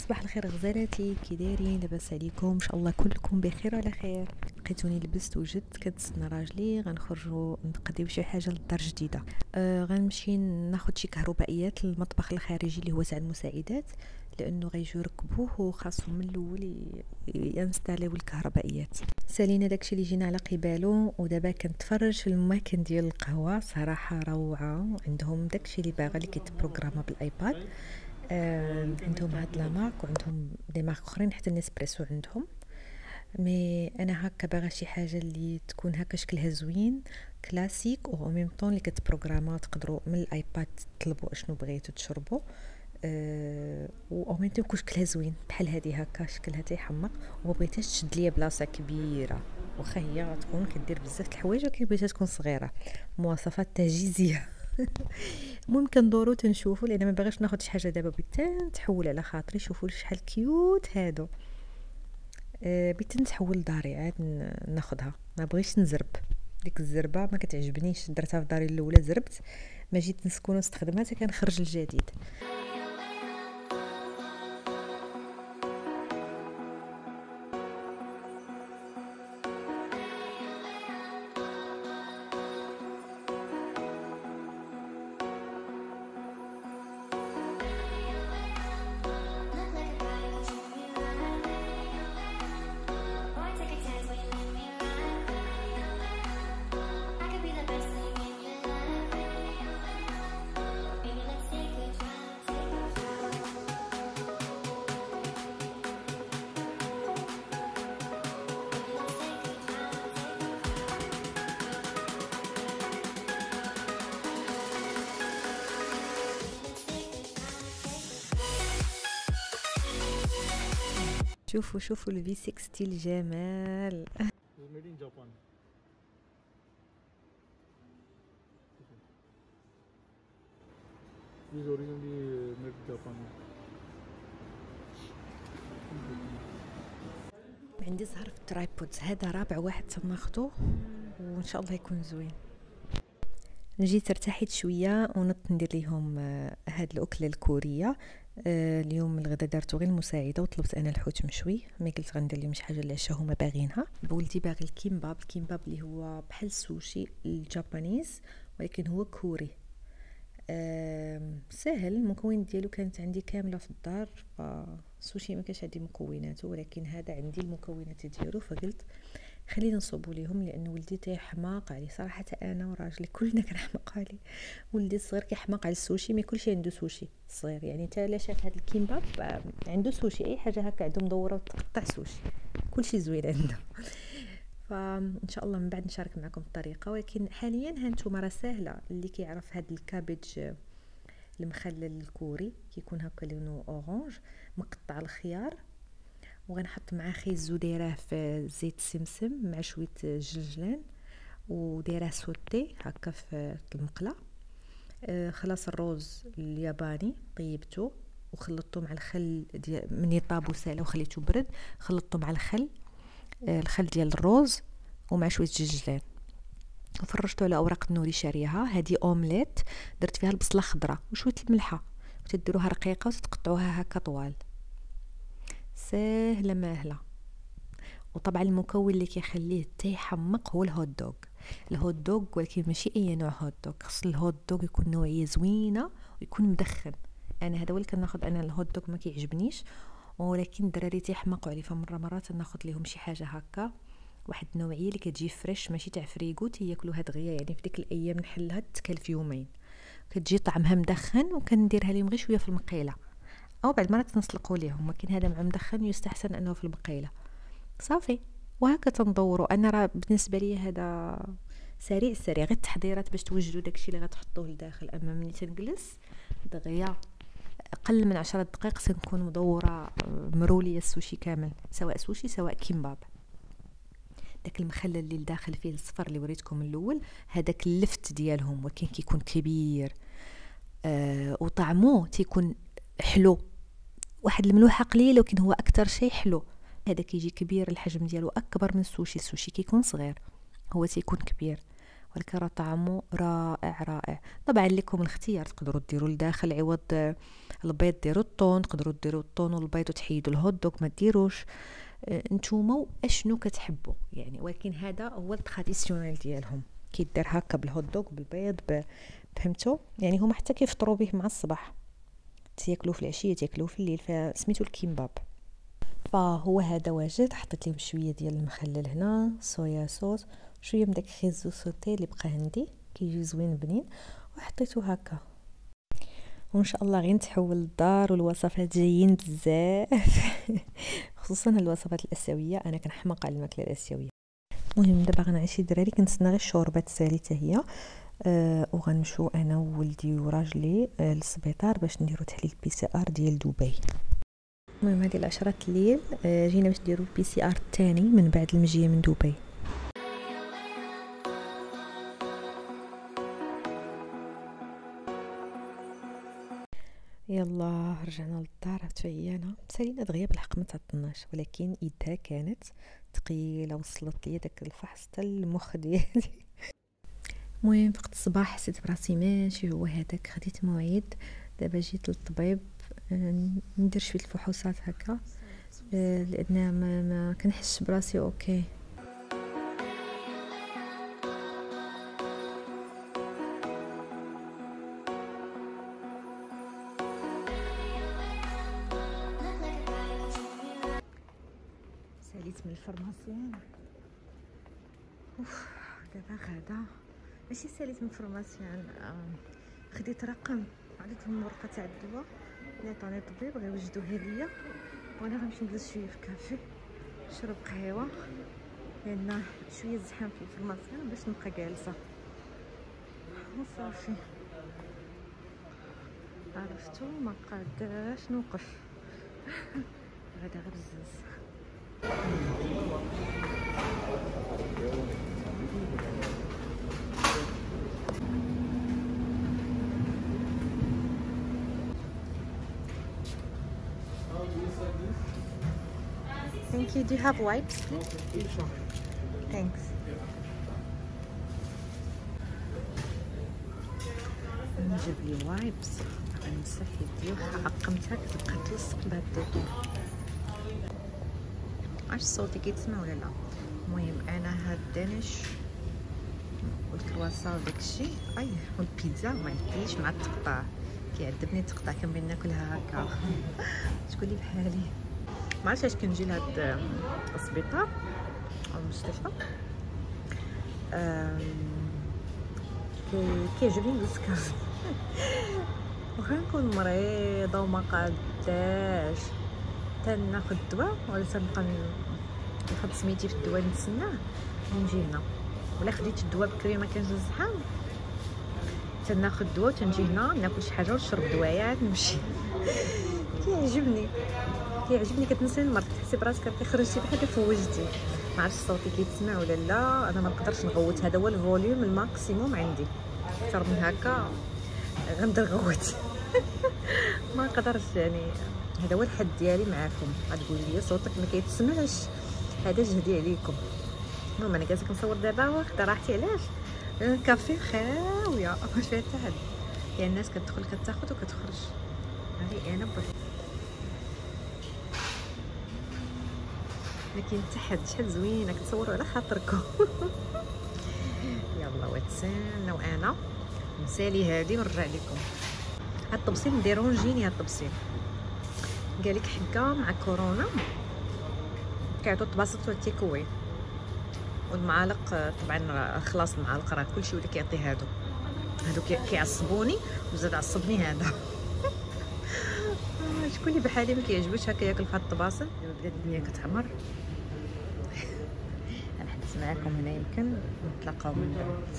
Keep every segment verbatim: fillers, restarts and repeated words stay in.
صباح الخير غزالاتي، كي دايرين؟ لاباس عليكم؟ ان شاء الله كلكم بخير وعلى خير. لقيتوني لبست وجدت كنتسنى راجلي غنخرجوا نقضيو شي حاجه للدار جديده. آه غنمشي ناخذ شي كهربائيات للمطبخ الخارجي اللي هو تاع المساعدات، لانه غيجيو يركبوه وخاصهم من الاول ينستاليو الكهربائيات. سالينا داكشي اللي جينا على قبالو، ودابا كنتفرج في الماكن ديال القهوه. صراحه روعه، عندهم داكشي اللي باغا اللي كيتبروغراما بالايباد. آه عندهم هاد لا مارك وعندهم دي مارك اخرين، حتى نيسبريسو عندهم. مي انا هكا باغا شي حاجه اللي تكون هكا شكلها زوين كلاسيك، و ميم طون اللي كتبروغراما تقدروا من الايباد تطلبوا اشنو بغيتو تشربوا. أه و ميم طون يكون شكلها زوين بحال هادي هكا شكلها تيحمق، وما بغيتهاش تشد ليا بلاصه كبيره، واخا هي غتكون كدير بزاف د الحوايج ولكن بغيتها تكون صغيره. مواصفات تعجيزيه. المهم كندورو تنشوفوا، لان ما باغاش ناخذ شي حاجه دابا، بغيت نتحول على خاطري. شوفوا شحال كيوت هادو. أه بغيت نتحول لداري عاد ناخذها، ما بغيتش نزرب. ديك الزربه ما كتعجبنيش، درتها في داري الاولى زربت، ما جيت نسكن ونستخدمها حتى كنخرج الجديد. شوفوا شوفوا الفي ستين الجمال. made in Japan. This is originally made in Japan. عندي زهر في الترايبودز، هذا رابع واحد تناخدو وان شاء الله يكون زوين. جيت ارتحيت شويه ونط ندير ليهم هاد الاكله الكوريه. آه اليوم الغدا دارتو غير المساعده، وطلبت انا الحوت مشوي. ما قلت غندير لهم شي حاجه العشاء هما باغينها. بولدي باغي الكيمباب، الكيمباب اللي هو بحال السوشي الجابانيز ولكن هو كوري. آه سهل، المكونات ديالو كانت عندي كامله في الدار، فالسوشي ما كانش عندي مكوناته، ولكن هذا عندي المكونات ديالو، فقلت خلينا نصوبوا ليهم، لانه ولدي تيحماق عليه صراحه. انا وراجلي كلنا كنحماق عليه. ولدي الصغير كيحماق على السوشي، ما كلشي عنده سوشي صغير، يعني حتى لا شاف هذا الكيمباب عنده سوشي، اي حاجه هكا عنده مدوره وتقطع سوشي، كلشي زوين عنده. فان شاء الله من بعد نشارك معكم الطريقه، ولكن حاليا ها نتوما راه ساهله. اللي كيعرف هذا الكابج المخلل الكوري كيكون هكا لونه اورانج، مقطع الخيار، وغنحط معاه خيزو دايراه في زيت سمسم مع شويه جلجلان، ودايراه سوتي هكا في المقله. آه خلاص الروز الياباني طيبته وخلطته مع الخل ديال من يطاب وساله وخليته برد، خلطته مع الخل، آه الخل ديال الروز ومع شويه جلجلان، وفرشته على اوراق النوري شاريها. هذه اومليت درت فيها البصله خضراء وشويه الملحه، وتديروها رقيقه وتقطعوها هكا طوال. سهله ماهله. وطبعا المكون اللي كيخليه تيحمق هو الهوت دوغ. الهوت دوغ ولكن ماشي اي نوع هوت دوغ، خص الهوت دوغ يكون نوعيه زوينه ويكون مدخن. انا هذا هو اللي كناخذ، انا الهوت دوغ ما كيعجبنيش، ولكن الدراري تيحمقوا عليه، فمره مرات ناخذ لهم شي حاجه هكا واحد النوعيه اللي كتجي فريش، ماشي تاع فريغو تياكلوها دغيا، يعني في ديك الايام نحلها تكلف يومين، كتجي طعمها مدخن، وكنديرها لهم غير شويه في المقيله، او بعد مرات نسلقوا ليهم، ولكن هذا مع مدخن يستحسن انه في المقيله صافي. وهكا تندوروا. انا راه بالنسبه لي هذا سريع سريع، غير التحضيرات باش توجدوا داكشي اللي غتحطوه لداخل. اما ملي تنجلس دغيا اقل من عشرة دقائق تنكون مدوره مروليه السوشي كامل، سواء سوشي سواء كيمباب. داك المخلل اللي لداخل فيه الصفر اللي وريتكم الاول، هذاك اللفت ديالهم، ولكن كيكون كبير. آه وطعمه تيكون حلو، واحد الملوحه قليله، ولكن هو اكثر شيء حلو. هذا كيجي كبير، الحجم ديالو اكبر من السوشي. السوشي كيكون صغير، هو تيكون كبير، ولكن راه طعمه رائع رائع. طبعا لكم الاختيار، تقدروا ديروا لداخل عوض البيض ديروا الطون، تقدروا ديروا الطون والبيض وتحيدوا الهوت دوغ ما ديروش، نتوما اشنو كتحبوا يعني. ولكن هذا هو التراديسيونيل ديالهم، كيدير هكا بالهوت دوغ بالبيض ب... فهمتوا يعني. هما حتى كيفطروا به مع الصباح، تياكلوه في العشيه تياكلوه في الليل، فسميتو الكيمباب. فهو هذا واجد. حطيت لهم شويه ديال المخلل هنا، صويا صوص، شويه من داك خيزو سوتي اللي بقى عندي كيجي زوين بنين، وحطيته هكا. وان شاء الله غير نتحول للدار والوصفات جايين بزاف خصوصا الوصفات الاسيويه، انا كنحماق على الماكله الاسيويه. المهم دابا غنعيش شي دراري، كنتسنى غير الشوربه تسالي حتى هي، أه وغنمشيو انا وولدي وراجلي أه للسبيطار باش نديرو تحليل بي سي ار ديال دبي. المهم هذه العشرة الليل أه جينا باش نديرو البي سي ار الثاني من بعد المجيه من دبي. يلا رجعنا للدار، تعيانه سالينا دغيا بالحق ما تعطلناش، ولكن يدها كانت ثقيله، وصلت لي داك الفحص حتى المخ ديالي. المهم فقت الصباح حسيت براسي ماشي هو هذاك، خديت موعد دابا جيت للطبيب ندير شويه الفحوصات هكا لان ما, ما كنحسش براسي اوكي. ساليت من الفرماسيان، اوف دابا غدا ماشي ساليت من الفرماسيان، آه. خديت رقم عطيتهم الورقه تاع الدواء اللي عطاني الطبيب غيوجدوها ليا، وانا غنمشي نجلس شويه في كافي نشرب قهوه لان شويه زحام في الفرماسيان باش نبقى جالسه وصافي. عرفتو ما قاداش نوقف غدا غير بزز. Thank you. Do you have wipes? Thanks. نجيب لي وايبس غنمسح يدي، عقمتها كتبقى تلصق بهاد الديكور. عرفت صوتي كيتسمع ولا لا؟ المهم انا هاد الدانش والكرواسون وداكشي اي والبيتزا ما عنديش مع التقطاع، كيعذبني التقطاع، كنبغي ناكلها هكا. شكون اللي بحالي ما عرفتش علاش كنجي لهاد السبيطار او المستشفى كيعجبني ندوز كافي واخا نكون مريضه وما قاداش تناخد الدواء ولا تنبقى ناخد سميتي في الدواء نتسناه ونجي هنا، ولا خديت الدواء بكري ما كانش زحام تناخد الدواء وتنجي هنا ناكل شي حاجه ونشرب دوايات نمشي. كيعجبني كيعجبني كتنسي المرض، تحسي براسك كيخرجتي بحال كفوجتي. ما عرفتش صوتي كيتسمع ولا لا، انا ما نقدرش نغوت، هذا هو الفوليوم الماكسيموم عندي، اكثر من هكا غنبدا نغوت ما نقدرش يعني. هذا هو الحد ديالي معاكم، غتقولي لي صوتك ما كيتسمعش، هذا جهدي عليكم. المهم انا جالسه كنصور دابا واخده راحتي، علاش الكافي خاويه واش فيها حتى حد، يعني الناس كتدخل كتاخذ وكتخرج، هذه انا بوحدي. لكن تحت شحال زوينه كتصوروا على خاطركم يلا واتسنى وانا نسالي هذه ونرجع لكم. هاد الطبسيل مديرونجيني، هاد الطبسيل قالك حكا مع كورونا كيعطوا الطباسط والتيكوي والمعالق، طبعا خلاص المعالق راه كلشي ولا كيعطي هادو هادو كيعصبوني وزاد عصبني هذا شكون اللي بحالي ما كيعجبوش هكا ياكل في هاد الطباسل. دابا بدات الدنيا كتحمر غنحدث معاكم هنا يمكن نتلاقاو من بعد.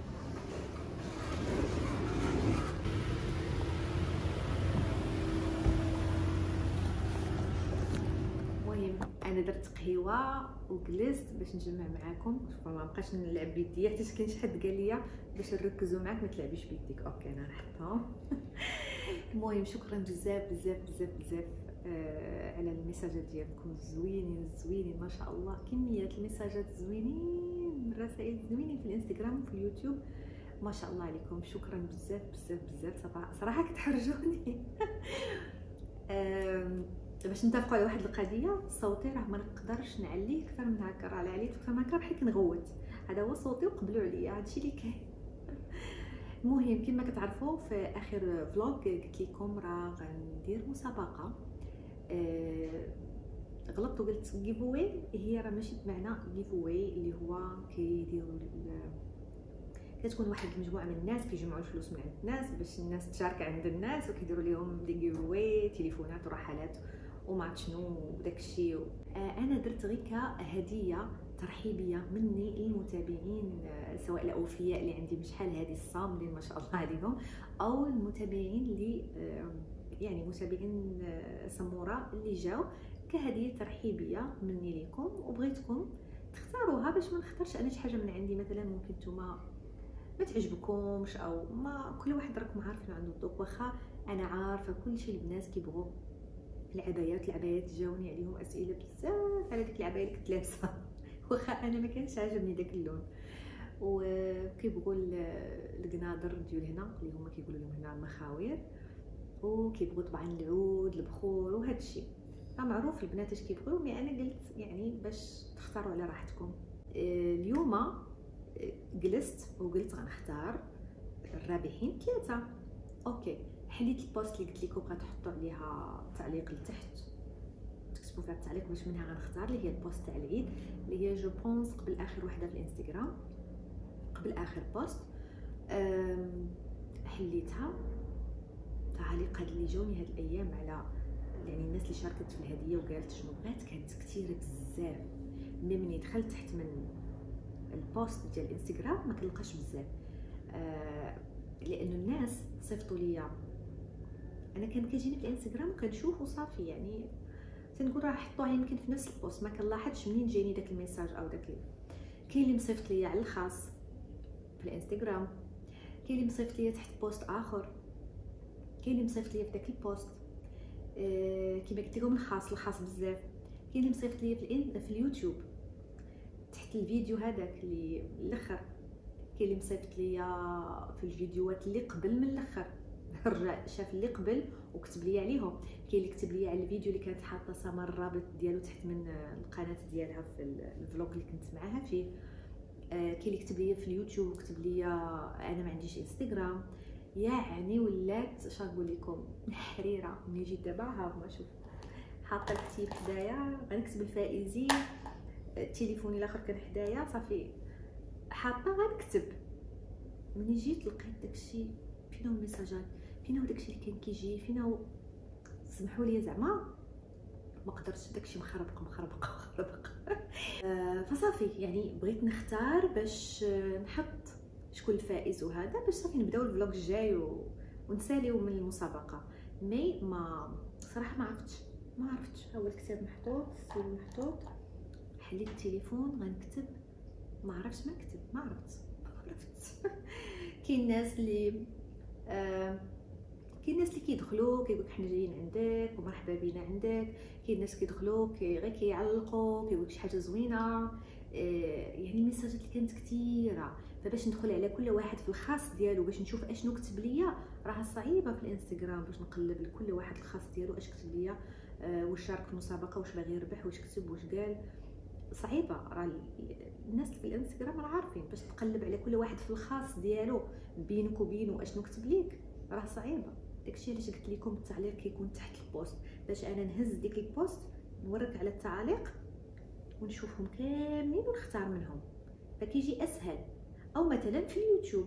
المهم انا درت قهوه وجلست باش نجمع معاكم، ما بقاش نلعب بيديا حيت كاين شي حد قال لي باش نركزوا معاك ما تلعبيش بيديك. اوكي انا نحطها المهم شكرا بزاف بزاف بزاف بزاف آه على الميساجات ديالكم الزوينين الزوينين ما شاء الله، كميه الميساجات الزوينين، الرسائل الزوينين في الانستغرام وفي اليوتيوب، ما شاء الله عليكم. شكرا بزاف بزاف بزاف، صراحه كتحرجوني. باش نتفقوا على واحد القضيه، صوتي راه ما نقدرش نعليه اكثر من هكا، راه عليت اكثر من هكا راح كنغوت، هذا هو صوتي وقبلوا عليا، هادشي اللي كاين. المهم كما كتعرفوا في اخر فلوغ قلت لكم راه غندير مسابقه، أه غلطت وقلت جيف اواي، هي راه ماشي بمعنى جيف اواي اللي هو كيديروا كتكون واحد المجموعه من الناس كيجمعوا الفلوس من عند الناس باش الناس تشارك عند الناس، وكيديروا لهم دي جيف اواي، تليفونات ورحلات وما شنو وداكشي. آه انا درت غير كهديه ترحيبيه مني للمتابعين، سواء الاوفياء اللي عندي بشحال هذه الصامدين ما شاء الله عليهم، او المتابعين اللي يعني متابعين سموره اللي جاو، كهديه ترحيبيه مني لكم، وبغيتكم تختاروها باش ما نختارش انا شي حاجه من عندي مثلا ممكن نتوما ما تعجبكمش، او ما كل واحد راكم عارفين عنده الذوق. واخا انا عارفه كلشي البنات كيبغوا العبايات، العبايات جاوني عليهم اسئله بزاف على ديك العبايه اللي كنت لابسه، واخا انا ما كانش عاجبني داك اللون، وكيبغوا القناضر ديال هنا اللي هما كيقولوا لهم هنا المخاوير، وكيبغوا طبعا العود البخور وهذا الشيء، راه معروف البنات اش كيبغيو. مي انا قلت يعني باش تختاروا على راحتكم. اليوم جلست وقلت غنختار الرابحين ثلاثه. اوكي، حليت البوست اللي قلت لكم غتحطوا عليها تعليق لتحت، تكتبوا فيها التعليق باش منها غنختار، اللي هي البوست تاع العيد، اللي هي جو بونس قبل اخر وحده في الانستغرام، قبل اخر بوست حليتها. تعليق هاد اللي جاوني هاد الايام على يعني الناس اللي شاركت في الهديه وقالت شنو بغات كانت كثيره بزاف، مي مني دخلت تحت من البوست ديال الانستغرام ما كنلقاش بزاف، آه لانه الناس صيفطوا ليا، انا كان كيجيني في الانستغرام وكنشوف وصافي، يعني تنقول راه حطوها يمكن في نفس البوست، ما كنلاحظش منين جاني داك الميساج او داك. كاين اللي مصيفط ليا على الخاص في الانستغرام، كاين اللي مصيفط ليا تحت بوست اخر، كاين اللي مصيفط ليا في داك البوست آه كيما قلت لكم الخاص الخاص بزاف، كاين اللي مصيفط ليا في, في اليوتيوب تحت الفيديو هذاك اللي الاخر، كاين اللي مصيفط ليا في الفيديوهات اللي قبل من الاخر، رجع شاف اللي قبل وكتب لي عليهم، كاين اللي كتب لي على الفيديو اللي كانت حاطه سما الرابط ديالو تحت من القناه ديالها في الفلوق اللي كنت معاها فيه، آه كاين اللي كتب لي في اليوتيوب وكتب لي انا ما عنديش انستغرام. يعني ولات اش نقول لكم حريره. ملي جيت دابا ها ما شوف حاطه الكتيب حدايا غنكتب الفائزين، التليفون الاخر كان حدايا صافي حاطه غنكتب. ملي جيت لقيت داكشي، فين هو الميساجات، فين هو داكشي اللي كان كيجي، فين هو، سمحوا لي زعما ما قدرتش، داكشي مخربق مخربق مخربق آه فصافي يعني بغيت نختار باش نحط شكون الفائز وهذا، باش صافي نبداو الفلوق الجاي و... ونساليو من المسابقه. مي ما صراحه ما عرفتش ما عرفتش هو الكتاب محطوط، السيل محطوط، حليت التليفون غنكتب، ما عرفتش ما نكتب، ما عرفت ما عرفت كاين الناس اللي آه كاين الناس اللي كيدخلوا كيقولك حنا جايين عندك ومرحبا بينا عندك، كاين الناس كيدخلوا كي غير كيعلقوا كيقولك شي حاجه زوينه، آه يعني الميساجات اللي كانت كثيره، فباش ندخل على كل واحد في الخاص ديالو باش نشوف اشنو كتب ليا راه صعيبه في الانستغرام، باش نقلب لكل واحد الخاص ديالو اش كتب ليا، آه واش شارك في المسابقه، واش باغي يربح، واش كتب، واش قال، صعيبه. راه الناس في الانستغرام راه عارفين باش تقلب على كل واحد في الخاص ديالو بينك وبينه اشنو كتب ليك، راه صعيبه. داكشي علاش قلت لكم التعليق كيكون تحت البوست، باش انا نهز ديك البوست نورك على التعاليق ونشوفهم كاملين ونختار منهم، فكيجي اسهل. او مثلا في اليوتيوب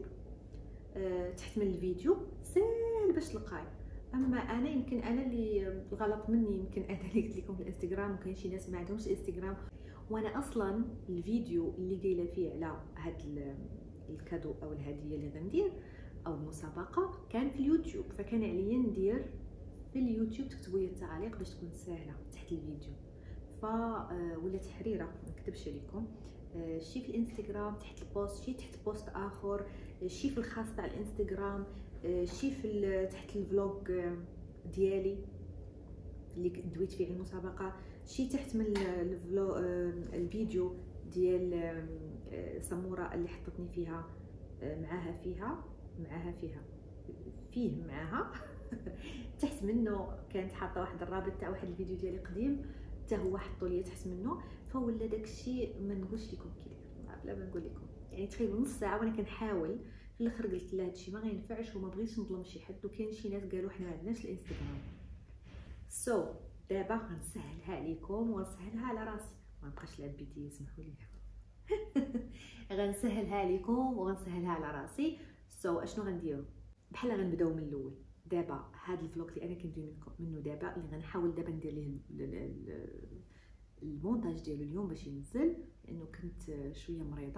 أه تحت من الفيديو سهل باش تلقاي. اما انا يمكن انا اللي غلط مني، يمكن انا اللي قلت لكم في الانستغرام، وكاين شي ناس ما عندهمش انستغرام، وانا اصلا الفيديو اللي قايله فيه على هاد الكادو او الهديه اللي غندير او المسابقه كان في اليوتيوب، فكان عليا ندير في اليوتيوب تكتبوا لي التعليق باش تكون سهله تحت الفيديو، ف ولات حريره ما نكذبش عليكم. شي في الانستغرام تحت البوست، شي تحت بوست اخر، شي في الخاص تاع الانستغرام، شي في تحت الفلوج ديالي، اللي دويت فيه على المسابقه، شي تحت من الفلو الفيديو ديال سموره اللي حطتني فيها معاها فيها معاها فيها فيه معاها تحت منه كانت حاطه واحد الرابط تاع واحد الفيديو ديالي قديم حتى هو حطوا لي تحت منه، فولا داكشي ما نقولش لكم كي داير بلا ما نقول لكم. يعني تخيلوا نص ساعه وانا كنحاول، في الاخر قلت لا هادشي ما غينفعش وما بغيتش نظلم شي حد، وكاين شي ناس قالوا حنا ما عندناش الانستغرام. سو so, دابا غنسهلها عليكم وغنسهلها على راسي، ما نبقاش لعب بيدي سمحوا لي غنسهلها عليكم وغنسهلها على راسي. سو so, اشنو غنديروا؟ بحال غنبداو من الاول. دابا هاد الفلوق اللي انا كندوي منه دابا، اللي غنحاول دابا ندير ليه المونتاج ديالو اليوم باش ينزل، لانه كنت شويه مريضه.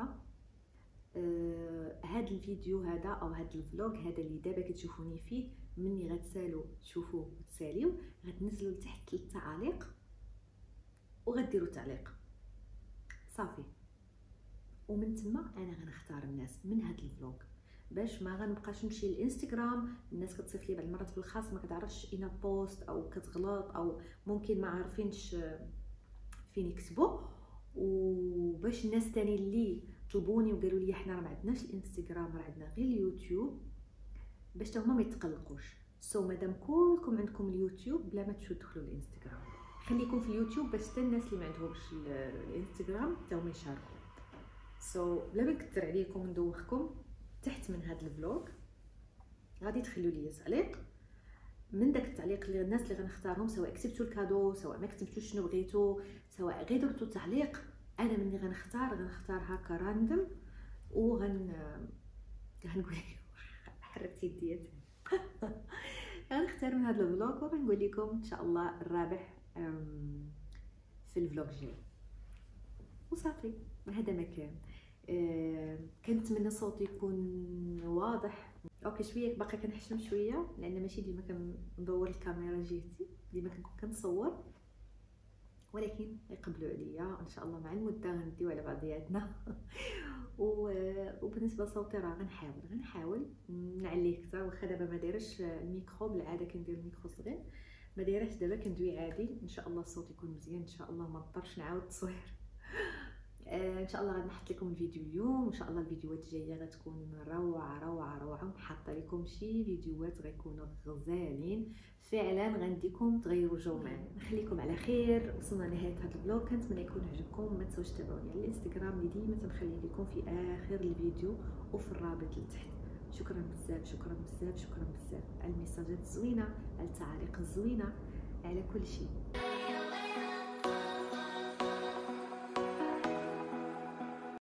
آه هاد الفيديو هذا او هاد الفلوق هذا اللي دابا كتشوفوني فيه، مني غتسالو تشوفوه وتساليو، غتنزلوا لتحت ثلاث تعاليق وغديروا تعليق صافي، ومن تما انا غنختار الناس من هاد الفلوق، باش ما غنبقاش نمشي للانستغرام. الناس كتصيفط لي بعض المرات في الخاص ما كتعرفش اين بوست او كتغلط او ممكن ما عارفينش فين يكتبوا، وباش الناس تاني اللي طلبوني وقالوا لي حنا راه ما عندناش الانستغرام راه عندنا غير اليوتيوب، باش تا هما ما يتقلقوش. سو so, مادام كلكم عندكم اليوتيوب بلا ما تدخلوا الانستغرام، خليكم في اليوتيوب باش حتى الناس اللي ما عندهمش الانستغرام تا هما يشاركوا. سو so, بلا ما نكثر عليكم وندوخكم، تحت من هذا الفلوق غادي تخلوا لي تعليق. من داك التعليق اللي الناس اللي غنختارهم، سواء كتبتوا الكادو سواء ما كتبتوش شنو بغيتوا، سواء غير درتوا تعليق، انا مني غنختار غنختار هكا راندوم وغن غنقول حركت يدياتي غنختار من هذا الفلوق وغنقول لكم ان شاء الله الرابح في الفلوق الجاي وصافي. هذا ما كان. أه كنتمنى صوتي يكون واضح. اوكي شويه باقي كنحشم شويه لان ماشي ديما كندور الكاميرا جهتي، ديما كنكون كنصور، ولكن يقبلوا عليا ان شاء الله. مع المده غنديو على بعضياتنا وبالنسبه لصوتي راه غنحاول غنحاول نعليه اكثر، واخا دابا ما دايرش الميكرو، بالعاده كندير الميكرو صغير ما دايرهش، دابا كندوي عادي. ان شاء الله الصوت يكون مزيان ان شاء الله، ما نضطرش نعاود التصوير. آه ان شاء الله غادي نحط لكم الفيديو اليوم، وان شاء الله الفيديوهات الجايه غتكون روعه روعه روعه. حاطه لكم شي فيديوهات غيكونوا غزالين فعلا، غنديكم تغيروا جو معنا. نخليكم على خير، وصلنا لنهايه هذا الفلوق، كنتمنى يكون عجبكم. ما تنساوش تتابعوني على الانستغرام اللي ديما تنخلي لكم في اخر الفيديو وفي الرابط لتحت. شكرا بزاف شكرا بزاف شكرا بزاف على الميساجات الزوينه، على التعاليق الزوينه، على كل شيء.